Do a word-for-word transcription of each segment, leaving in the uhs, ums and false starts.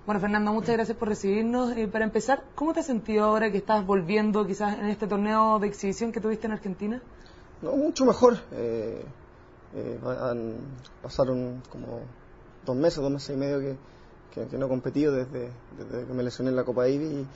Bueno, Fernando, muchas gracias por recibirnos. Eh, para empezar, ¿cómo te has sentido ahora que estás volviendo quizás en este torneo de exhibición que tuviste en Argentina? No, mucho mejor. Eh, eh, han, pasaron como dos meses, dos meses y medio que, que, que no he competido desde, desde que me lesioné en la Copa Davis y,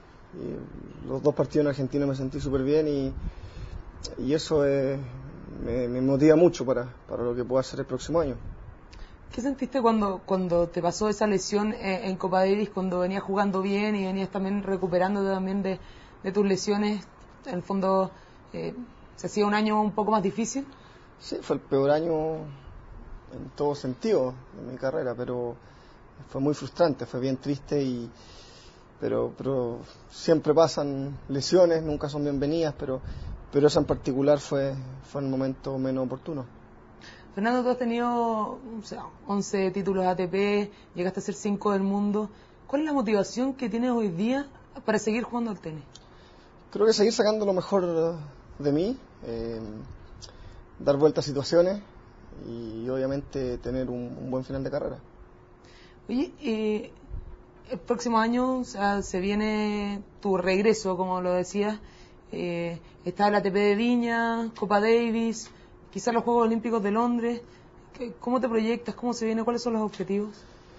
y los dos partidos en Argentina me sentí súper bien y, y eso eh, me, me motiva mucho para, para lo que pueda hacer el próximo año. ¿Qué sentiste cuando, cuando te pasó esa lesión en, en Copa Davis, cuando venías jugando bien y venías también recuperándote también de, de tus lesiones? En el fondo, eh, ¿se hacía un año un poco más difícil? Sí, fue el peor año en todo sentido de mi carrera, pero fue muy frustrante, fue bien triste, y pero, pero siempre pasan lesiones, nunca son bienvenidas, pero, pero esa en particular fue, fue el momento menos oportuno. Fernando, tú has tenido o sea, once títulos A T P, llegaste a ser cinco del mundo. ¿Cuál es la motivación que tienes hoy día para seguir jugando al tenis? Creo que seguir sacando lo mejor de mí, eh, dar vuelta a situaciones y obviamente tener un, un buen final de carrera. Oye, eh, el próximo año o sea, se viene tu regreso, como lo decías. Eh, está el A T P de Viña, Copa Davis, quizás los Juegos Olímpicos de Londres. ¿Cómo te proyectas? ¿Cómo se viene? ¿Cuáles son los objetivos?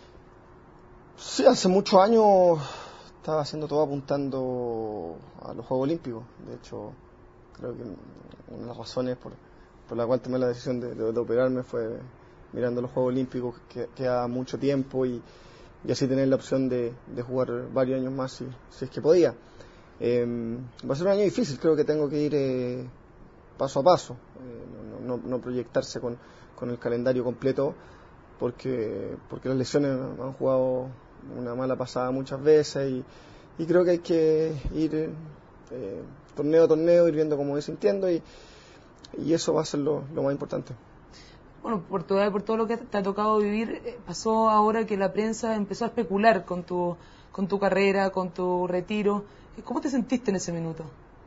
Sí, hace muchos años estaba haciendo todo apuntando a los Juegos Olímpicos. De hecho, creo que una de las razones por, por la cual tomé la decisión de, de, de operarme fue mirando los Juegos Olímpicos, que queda mucho tiempo y, y así tener la opción de, de jugar varios años más si, si es que podía. Eh, va a ser un año difícil, creo que tengo que ir eh, paso a paso, eh, no, no, no proyectarse con, con el calendario completo, porque, porque las lesiones me han jugado una mala pasada muchas veces y, y creo que hay que ir eh, torneo a torneo, ir viendo cómo voy sintiendo y, y eso va a ser lo, lo más importante. Bueno, por todo, por todo lo que te ha tocado vivir, pasó ahora que la prensa empezó a especular con tu, con tu carrera, con tu retiro. ¿Cómo te sentiste en ese minuto?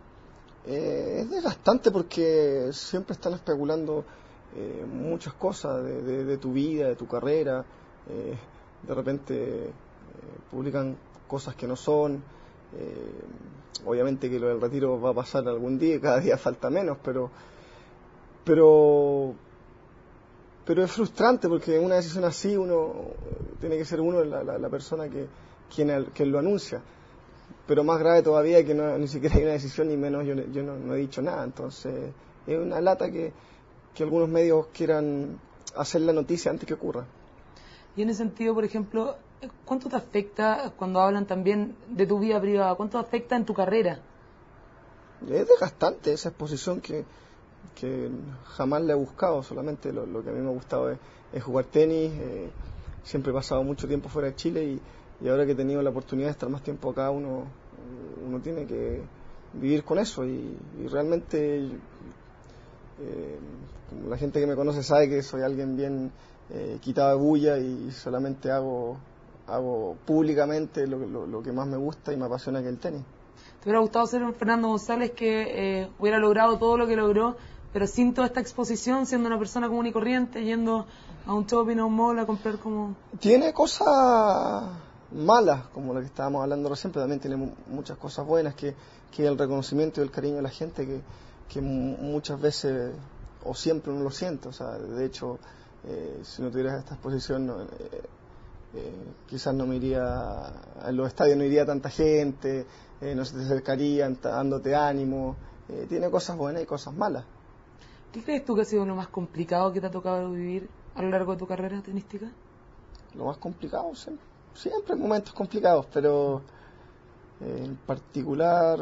Eh, es desgastante porque siempre están especulando eh, muchas cosas de, de, de tu vida, de tu carrera. Eh, de repente eh, publican cosas que no son. Eh, obviamente que lo del retiro va a pasar algún día, cada día falta menos, pero pero pero es frustrante porque en una decisión así uno tiene que ser uno la, la, la persona que quien, quien lo anuncia. Pero más grave todavía que no, ni siquiera hay una decisión, ni menos yo, yo no, no he dicho nada. Entonces es una lata que, que algunos medios quieran hacer la noticia antes que ocurra. Y en ese sentido, por ejemplo, ¿cuánto te afecta cuando hablan también de tu vida privada? ¿Cuánto te afecta en tu carrera? Es desgastante esa exposición que, que jamás le he buscado. Solamente lo, lo que a mí me ha gustado es, es jugar tenis. Eh, siempre he pasado mucho tiempo fuera de Chile y Y ahora que he tenido la oportunidad de estar más tiempo acá, uno, uno tiene que vivir con eso. Y, y realmente, eh, la gente que me conoce sabe que soy alguien bien eh, quitado de bulla y solamente hago, hago públicamente lo, lo, lo que más me gusta y me apasiona, que es el tenis. ¿Te hubiera gustado ser un Fernando González que eh, hubiera logrado todo lo que logró, pero sin toda esta exposición, siendo una persona común y corriente, yendo a un shopping, a un mall, a comprar como...? Tiene cosas malas, como lo que estábamos hablando recién, pero también tiene muchas cosas buenas, que, que el reconocimiento y el cariño de la gente, que, que muchas veces o siempre uno lo siente. O sea, de hecho, eh, si no tuvieras esta exposición, no, eh, eh, quizás no me iría, en los estadios no iría tanta gente, eh, no se te acercarían dándote ánimo. Eh, tiene cosas buenas y cosas malas. ¿Qué crees tú que ha sido lo más complicado que te ha tocado vivir a lo largo de tu carrera tenística? Lo más complicado, siempre, siempre hay momentos complicados, pero eh, en particular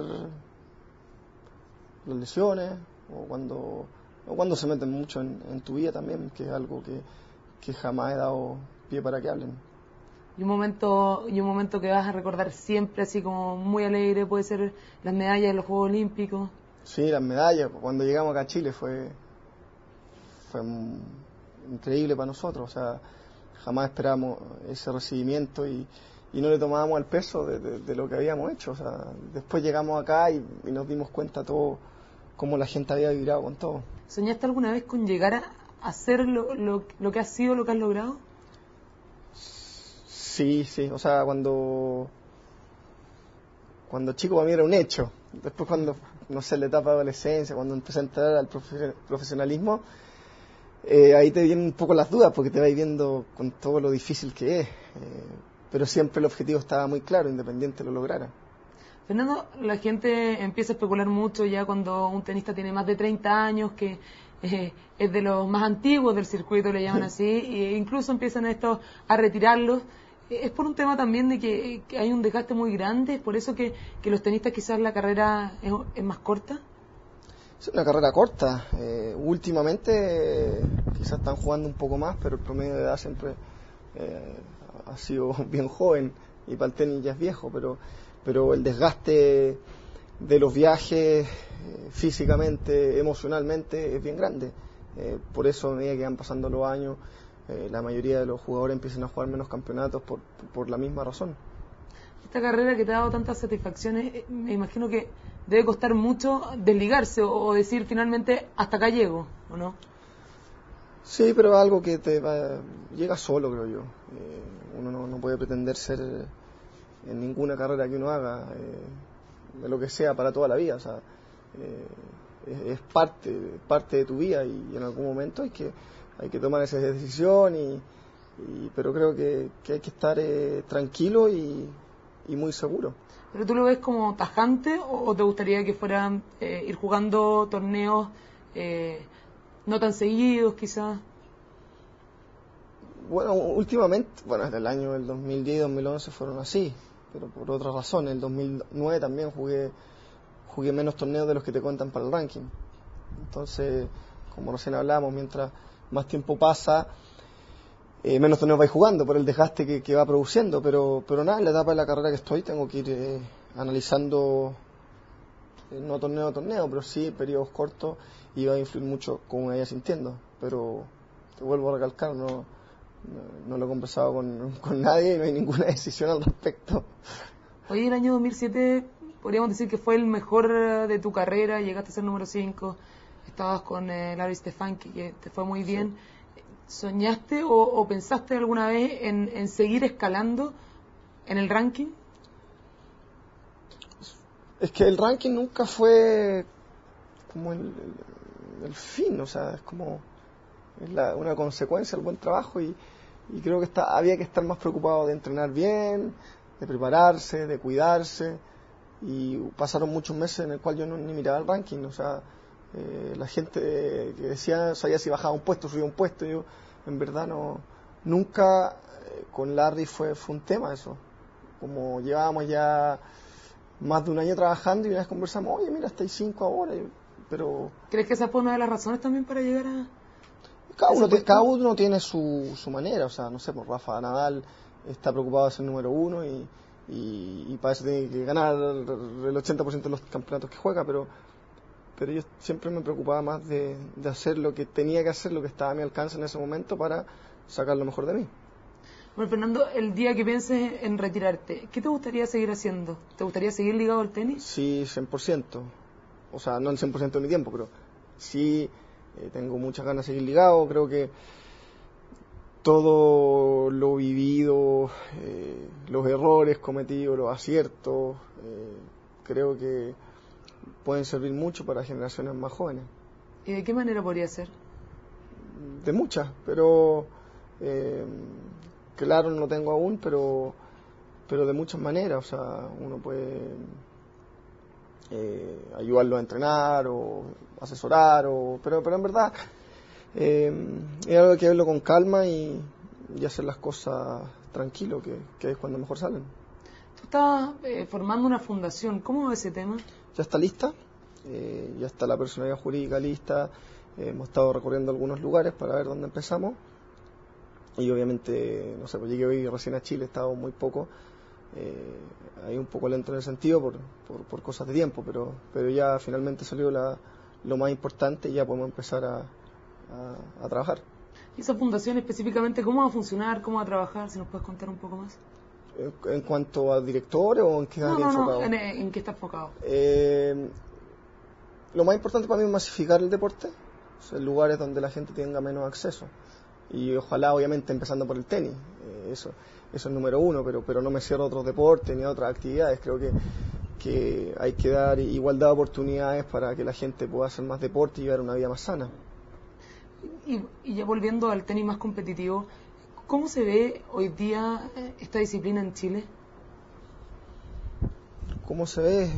las lesiones, o cuando, o cuando se meten mucho en, en tu vida también, que es algo que, que jamás he dado pie para que hablen. Y un momento y un momento que vas a recordar siempre así como muy alegre, puede ser las medallas de los Juegos Olímpicos. Sí, las medallas, cuando llegamos acá a Chile fue, fue increíble para nosotros. O sea, jamás esperábamos ese recibimiento y, y no le tomábamos el peso de, de, de lo que habíamos hecho. O sea, después llegamos acá y, y nos dimos cuenta todo, cómo la gente había vibrado con todo. ¿Soñaste alguna vez con llegar a hacer lo, lo, lo que has sido, lo que has logrado? Sí, sí, o sea, cuando cuando chico para mí era un hecho. Después cuando, no sé, la etapa de adolescencia, cuando empecé a entrar al profe- profesionalismo, eh, ahí te vienen un poco las dudas porque te vas viendo con todo lo difícil que es. Eh, pero siempre el objetivo estaba muy claro, independiente lo lograra. Fernando, la gente empieza a especular mucho ya cuando un tenista tiene más de treinta años, que eh, es de los más antiguos del circuito, le llaman así, e incluso empiezan estos a retirarlos. Eh, Es por un tema también de que, que hay un desgaste muy grande, es por eso que, que los tenistas quizás la carrera es, es más corta. Es una carrera corta. Eh, últimamente eh, quizás están jugando un poco más, pero el promedio de edad siempre eh, ha sido bien joven y para el tenis ya es viejo, pero, pero el desgaste de los viajes eh, físicamente, emocionalmente es bien grande. Eh, por eso a medida que van pasando los años, eh, la mayoría de los jugadores empiezan a jugar menos campeonatos por, por la misma razón. Esta carrera que te ha dado tantas satisfacciones, eh, me imagino que debe costar mucho desligarse o, o decir finalmente hasta acá llego, ¿o no? Sí, pero es algo que te va, llega solo, creo yo. Eh, uno no, no puede pretender ser eh, en ninguna carrera que uno haga, eh, de lo que sea, para toda la vida. O sea, eh, es, es parte, parte de tu vida y, y en algún momento hay que, hay que tomar esa decisión. Y, y, pero creo que, que hay que estar eh, tranquilo y, y muy seguro. ¿Pero tú lo ves como tajante o, o te gustaría que fueran eh, ir jugando torneos eh, no tan seguidos quizás? Bueno, últimamente, bueno, desde el año del dos mil diez y dos mil once fueron así, pero por otras razones. En el dos mil nueve también jugué, jugué menos torneos de los que te cuentan para el ranking. Entonces, como recién hablamos, mientras más tiempo pasa, eh, menos torneos vais jugando por el desgaste que, que va produciendo. Pero, pero nada, en la etapa de la carrera que estoy tengo que ir eh, analizando, eh, no torneo a torneo, pero sí periodos cortos y va a influir mucho cómo me vaya sintiendo. Pero te vuelvo a recalcar, no, no, no lo he conversado con, con nadie y no hay ninguna decisión al respecto. Hoy el año dos mil siete podríamos decir que fue el mejor eh, de tu carrera, llegaste a ser número cinco, estabas con eh, Larry Stefanki, que te fue muy bien. Sí. ¿Soñaste o, o pensaste alguna vez en, en seguir escalando en el ranking? Es que el ranking nunca fue como el, el, el fin, o sea, es como es la, una consecuencia del buen trabajo y, y creo que está, había que estar más preocupado de entrenar bien, de prepararse, de cuidarse, y pasaron muchos meses en el cual yo no ni miraba el ranking, o sea, eh, la gente que decía, sabía si bajaba un puesto, subía un puesto, yo en verdad no, nunca eh, con Larry fue, fue un tema eso, como llevábamos ya más de un año trabajando y una vez conversamos, oye mira, estáis cinco ahora, yo, pero... ¿Crees que esa fue una de las razones también para llegar a...? Cada uno, te, cada uno tiene su, su manera, o sea, no sé, pues Rafa Nadal está preocupado de ser número uno y, y, y para eso tiene que ganar el ochenta por ciento de los campeonatos que juega, pero pero yo siempre me preocupaba más de, de hacer lo que tenía que hacer, lo que estaba a mi alcance en ese momento para sacar lo mejor de mí. Bueno, Fernando, el día que pienses en retirarte, ¿qué te gustaría seguir haciendo? ¿Te gustaría seguir ligado al tenis? Sí, cien por ciento. O sea, no el cien por ciento de mi tiempo, pero sí eh, tengo muchas ganas de seguir ligado. Creo que todo lo vivido, eh, los errores cometidos, los aciertos, eh, creo que pueden servir mucho para generaciones más jóvenes. ¿Y de qué manera podría ser? De muchas, pero eh, claro, no lo tengo aún, pero pero de muchas maneras. O sea, uno puede eh, ayudarlo a entrenar o asesorar, o pero pero en verdad eh, es algo que hay que verlo con calma y, y hacer las cosas tranquilo, que, que es cuando mejor salen. Tú estabas eh, formando una fundación, ¿cómo va ese tema? Ya está lista, eh, ya está la personalidad jurídica lista, eh, hemos estado recorriendo algunos lugares para ver dónde empezamos y obviamente, no sé, pues llegué hoy recién a Chile, he estado muy poco, eh, ahí un poco lento en el sentido por, por, por cosas de tiempo, pero pero ya finalmente salió la, lo más importante y ya podemos empezar a, a, a trabajar. ¿Y esa fundación específicamente cómo va a funcionar, cómo va a trabajar? Si nos puedes contar un poco más. ¿En cuanto a directores o en qué no, área no, enfocado? No, en, en qué está enfocado. Eh, lo más importante para mí es masificar el deporte, o sea, en lugares donde la gente tenga menos acceso. Y ojalá, obviamente, empezando por el tenis. eso, eso es número uno, pero, pero no me cierro a otros deportes ni a otras actividades. Creo que, que hay que dar igualdad de oportunidades para que la gente pueda hacer más deporte y llevar una vida más sana. Y, y ya volviendo al tenis más competitivo, ¿cómo se ve hoy día esta disciplina en Chile? ¿Cómo se ve? Eh,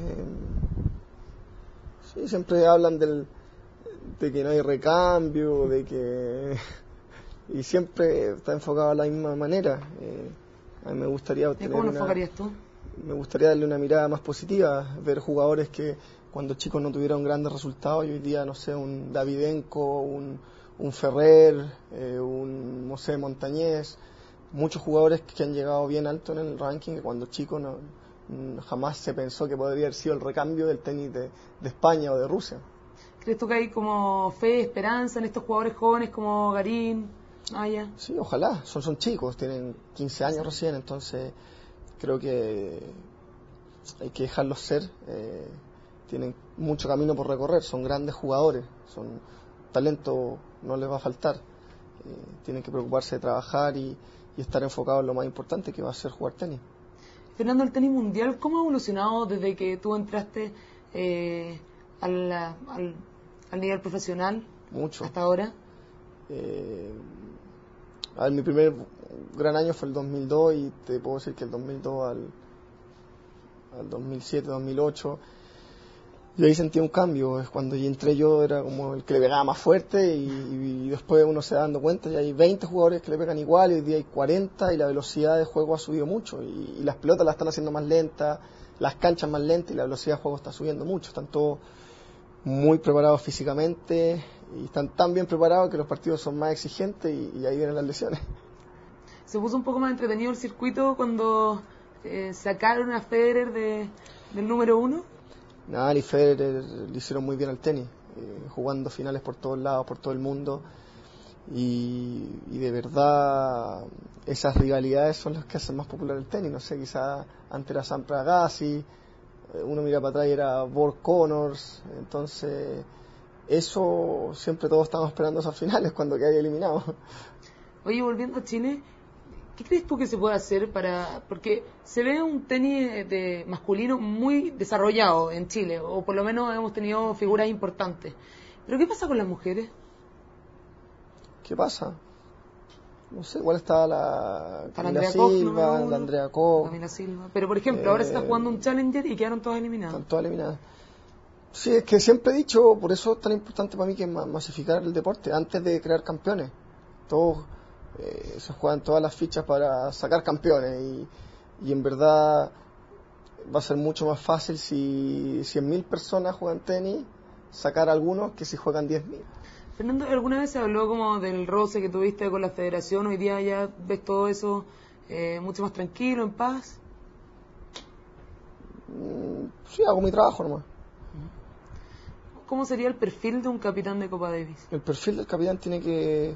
sí, siempre hablan del, de que no hay recambio, de que y siempre está enfocado de la misma manera. Eh, a mí me gustaría tener ¿Cómo lo una, enfocarías tú? Me gustaría darle una mirada más positiva, ver jugadores que cuando chicos no tuvieron grandes resultados y hoy día, no sé, un Davidenko, un, un Ferrer, eh, un, no sé, Montañés, muchos jugadores que han llegado bien alto en el ranking que cuando chicos no, jamás se pensó que podría haber sido el recambio del tenis de, de España o de Rusia. ¿Crees tú que hay como fe, esperanza en estos jugadores jóvenes como Garín, Maya? Sí, ojalá, son, son chicos, tienen quince años recién, entonces creo que hay que dejarlos ser, eh, tienen mucho camino por recorrer, son grandes jugadores, son talento no les va a faltar, eh, tienen que preocuparse de trabajar y, y estar enfocados en lo más importante que va a ser jugar tenis. Fernando, el tenis mundial, ¿cómo ha evolucionado desde que tú entraste eh, al, al, al nivel profesional? Mucho. Hasta ahora. Eh, a ver, mi primer gran año fue el dos mil dos y te puedo decir que el dos mil dos al, al dos mil siete, dos mil ocho, y ahí sentí un cambio. Es cuando entré yo era como el que le pegaba más fuerte y, y después uno se da dando cuenta y hay veinte jugadores que le pegan igual y hoy día hay cuarenta y la velocidad de juego ha subido mucho y, y las pelotas las están haciendo más lentas, las canchas más lentas y la velocidad de juego está subiendo mucho. Están todos muy preparados físicamente y están tan bien preparados que los partidos son más exigentes y, y ahí vienen las lesiones. ¿Se puso un poco más entretenido el circuito cuando eh, sacaron a Federer de, del número uno? Nadal y Federer le hicieron muy bien al tenis, eh, jugando finales por todos lados, por todo el mundo, y, y de verdad esas rivalidades son las que hacen más popular el tenis. No sé, quizás antes era Sampras Agassi, uno mira para atrás y era Borg Connors, entonces eso siempre todos estamos esperando esas finales cuando quede eliminado. Oye, volviendo a Chile, ¿qué crees tú que se puede hacer para...? Porque se ve un tenis de masculino muy desarrollado en Chile, o por lo menos hemos tenido figuras importantes. ¿Pero qué pasa con las mujeres? ¿Qué pasa? No sé, igual está la Camila Silva, la Andrea Koch. Camila Silva. Pero, por ejemplo, eh, ahora se está jugando un Challenger y quedaron todas eliminadas. Están todas eliminadas. Sí, es que siempre he dicho, por eso es tan importante para mí que masificar el deporte, antes de crear campeones. Todos eh, se juegan todas las fichas para sacar campeones y, y en verdad va a ser mucho más fácil si cien mil personas juegan tenis, sacar algunos que si juegan diez mil. Fernando, ¿alguna vez se habló como del roce que tuviste con la federación? Hoy día ya ves todo eso eh, mucho más tranquilo, en paz. Mm, sí, hago mi trabajo nomás. ¿Cómo sería el perfil de un capitán de Copa Davis? El perfil del capitán tiene que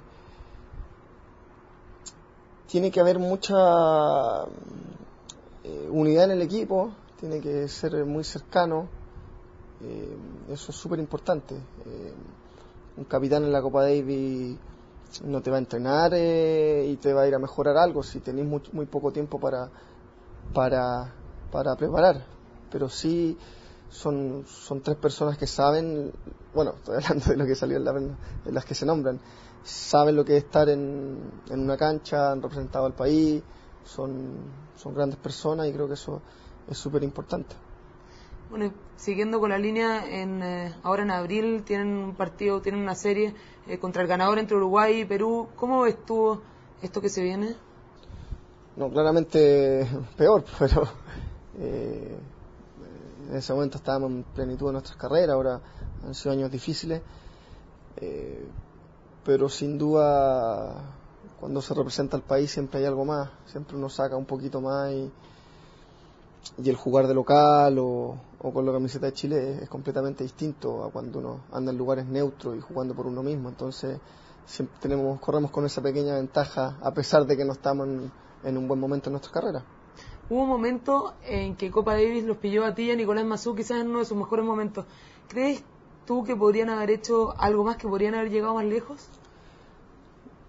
tiene que haber mucha eh, unidad en el equipo, tiene que ser muy cercano, eh, eso es súper importante. Eh, un capitán en la Copa Davis no te va a entrenar eh, y te va a ir a mejorar algo si tenés muy, muy poco tiempo para, para, para preparar, pero sí son, son tres personas que saben, bueno, estoy hablando de lo que salió en, la, en las que se nombran, saben lo que es estar en, en una cancha, han representado al país, son, son grandes personas y creo que eso es súper importante. Bueno, siguiendo con la línea, en, eh, ahora en abril tienen un partido, tienen una serie eh, contra el ganador entre Uruguay y Perú. ¿Cómo ves tú esto que se viene? No, claramente peor, pero eh, en ese momento estábamos en plenitud de nuestras carreras, ahora han sido años difíciles, eh, pero sin duda cuando se representa al país siempre hay algo más, siempre uno saca un poquito más y, y el jugar de local o, o con la camiseta de Chile es, es completamente distinto a cuando uno anda en lugares neutros y jugando por uno mismo, entonces siempre tenemos, corremos con esa pequeña ventaja a pesar de que no estamos en, en un buen momento en nuestra carrera. Hubo un momento en que Copa Davis los pilló a ti y a Nicolás Massú quizás en uno de sus mejores momentos. ¿Crees tú que podrían haber hecho algo más, que podrían haber llegado más lejos?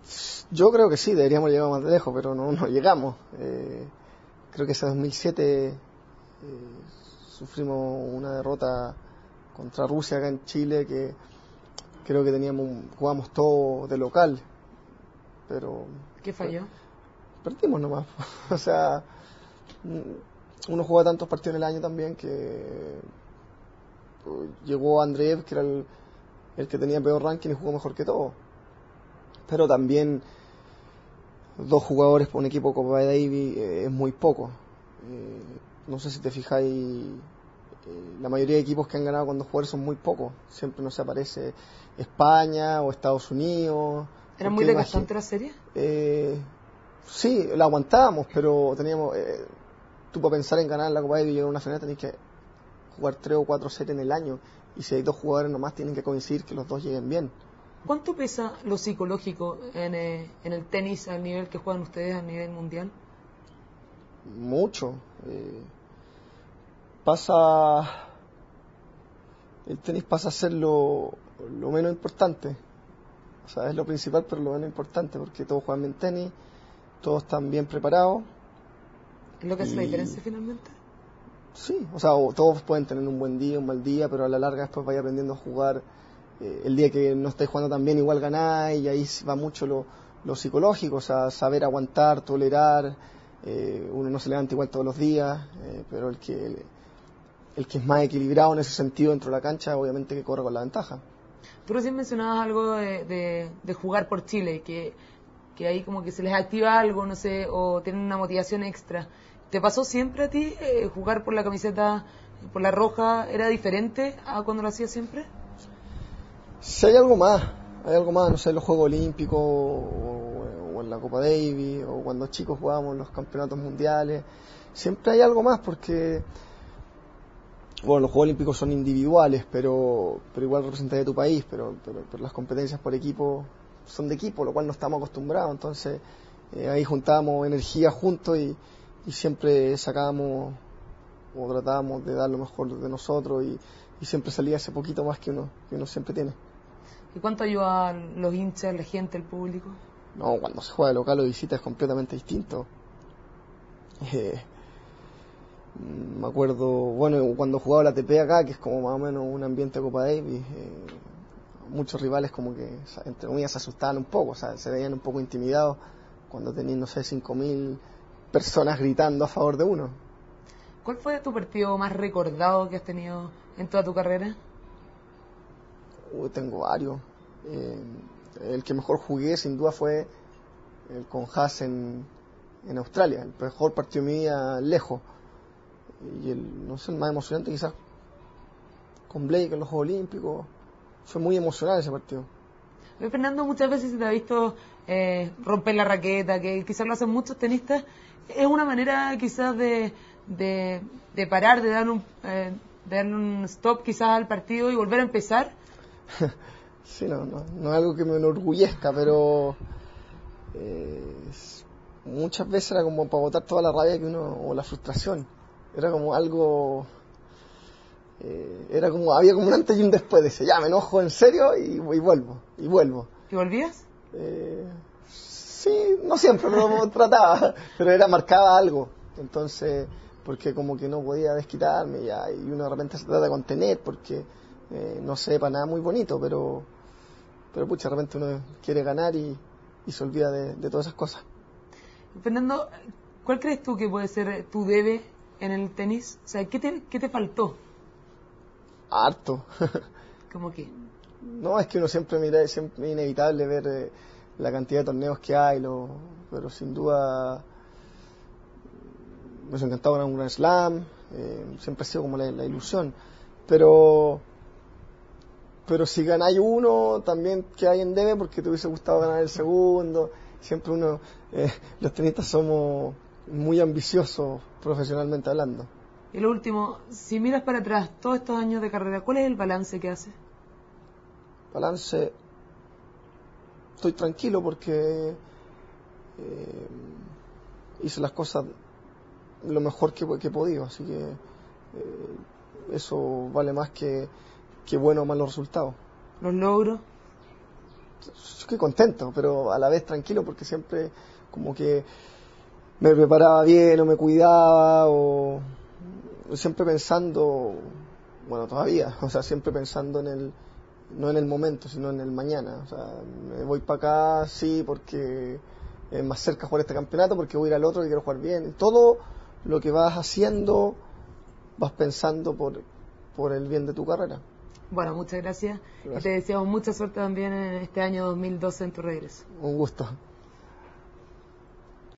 Yo creo que sí, deberíamos llegar más lejos, pero no, no llegamos. Eh, creo que ese dos mil siete eh, sufrimos una derrota contra Rusia acá en Chile, que creo que teníamos jugábamos todo de local, pero... ¿Qué falló? Perdimos nomás. O sea, uno juega tantos partidos en el año también que llegó Andreev, que era el, el que tenía peor ranking y jugó mejor que todo. Pero también dos jugadores por un equipo Copa Davis eh, es muy poco. Eh, no sé si te fijáis, eh, la mayoría de equipos que han ganado con dos jugadores son muy pocos. Siempre nos aparece España o Estados Unidos. ¿Era muy desgastante la serie? Eh, sí, la aguantábamos, pero teníamos... Eh, tú para pensar en ganar la Copa Davis y llegar a una final tenés que jugar tres o cuatro series en el año. Y si hay dos jugadores nomás tienen que coincidir que los dos lleguen bien. ¿Cuánto pesa lo psicológico en, eh, en el tenis al nivel que juegan ustedes a nivel mundial? Mucho. Eh, pasa... El tenis pasa a ser lo, lo menos importante. O sea, es lo principal, pero lo menos importante, porque todos juegan bien tenis, todos están bien preparados. ¿Es lo que hace y... la diferencia finalmente? Sí, o sea, todos pueden tener un buen día, un mal día, pero a la larga después vaya aprendiendo a jugar. Eh, el día que no estáis jugando tan bien, igual ganáis, y ahí va mucho lo, lo psicológico, o sea, saber aguantar, tolerar. Eh, uno no se levanta igual todos los días, eh, pero el que el, el que es más equilibrado en ese sentido dentro de la cancha, obviamente que corre con la ventaja. Tú recién mencionabas algo de, de, de jugar por Chile, que, que ahí como que se les activa algo, no sé, o tienen una motivación extra. ¿Te pasó siempre a ti eh, jugar por la camiseta, por la roja, era diferente a cuando lo hacías siempre? Si hay algo más, hay algo más, no sé, en los Juegos Olímpicos o, o en la Copa Davis, o cuando chicos jugábamos los campeonatos mundiales, siempre hay algo más porque, bueno, los Juegos Olímpicos son individuales, pero, pero igual representaría a tu país, pero, pero, pero las competencias por equipo son de equipo, lo cual no estamos acostumbrados, entonces eh, ahí juntábamos energía juntos y, y siempre sacábamos o tratábamos de dar lo mejor de nosotros y, y siempre salía ese poquito más que uno, que uno siempre tiene. ¿Y cuánto ayudan los hinchas, la gente, el público? No, cuando se juega de local o visita es completamente distinto. Eh, me acuerdo, bueno, cuando jugaba la A T P acá, que es como más o menos un ambiente de Copa Davis, eh, muchos rivales como que, entre comillas, se asustaban un poco, o sea, se veían un poco intimidados cuando tenían, no sé, cinco mil personas gritando a favor de uno. ¿Cuál fue tu partido más recordado que has tenido en toda tu carrera? Uh, tengo varios. Eh, el que mejor jugué sin duda fue el con Haas en, en Australia, el mejor partido de mi vida lejos. Y el, no sé, el más emocionante quizás con Blake en los Juegos Olímpicos. Fue muy emocional ese partido. Fernando, muchas veces se te ha visto eh, romper la raqueta, que quizás lo hacen muchos tenistas. Es una manera quizás de, de, de parar, de dar un, eh, de darle un stop quizás al partido y volver a empezar. Sí, no, no, no es algo que me enorgullezca, pero eh, muchas veces era como para botar toda la rabia que uno, o la frustración. Era como algo, eh, era como, había como un antes y un después de ese, ya me enojo en serio y, y vuelvo, y vuelvo. ¿Y volvías? Eh, sí, no siempre, pero trataba, pero era, marcaba algo, entonces, porque como que no podía desquitarme ya, y uno de repente se trata de contener porque eh, no se ve para nada muy bonito, pero, pero pucha, de repente uno quiere ganar y, y se olvida de, de todas esas cosas. Fernando, ¿cuál crees tú que puede ser tu debe en el tenis? O sea, ¿qué te, qué te faltó? Harto. ¿Cómo qué? No, es que uno siempre mira, siempre es inevitable ver eh, la cantidad de torneos que hay, lo, pero sin duda me hubiese encantado ganar un Grand Slam, eh, siempre ha sido como la, la ilusión, pero pero si ganáis uno, también que hay en debe porque te hubiese gustado ganar el segundo. Siempre uno, eh, los tenistas somos muy ambiciosos profesionalmente hablando. Y lo último, si miras para atrás todos estos años de carrera, ¿cuál es el balance que haces? Balance, estoy tranquilo porque eh, hice las cosas lo mejor que, que he podido, así que eh, eso vale más que, que bueno o malos resultados. ¿Los logros? estoy contento, pero a la vez tranquilo, porque siempre como que me preparaba bien o me cuidaba, o siempre pensando, bueno, todavía, o sea, siempre pensando en el, no en el momento, sino en el mañana. O sea, me voy para acá, sí, porque es más cerca jugar este campeonato, porque voy a ir al otro y quiero jugar bien. Todo lo que vas haciendo, vas pensando por, por el bien de tu carrera. Bueno, muchas gracias. Gracias. Y te deseamos mucha suerte también en este año dos mil doce en tu regreso. Un gusto.